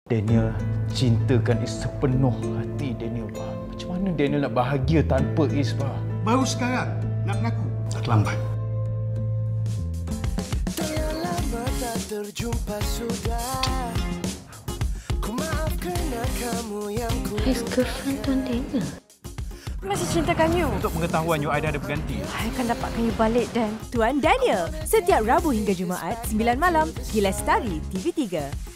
Daniel cintakan Is sepenuh hati Daniel, bah. Macam mana Daniel nak bahagia tanpa Is, bah? Baru sekarang nak mengaku. Tak terlambat. Telah lama tak terjumpa sudah. Ku maaf kerana kamu yang ku. His girlfriend Tuan Daniel. Masih cintakan you. Untuk pengetahuan you, I dah ada pengganti. I akan dapatkan you balik, Dan. Tuan Daniel, setiap Rabu hingga Jumaat, 9 malam, Gilestari TV3.